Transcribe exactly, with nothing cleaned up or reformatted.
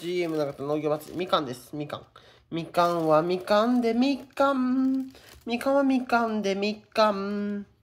ジーエム 長田農業祭り、みかんです。みかん。みかんはみかんでみかん。みかんはみかんでみかん。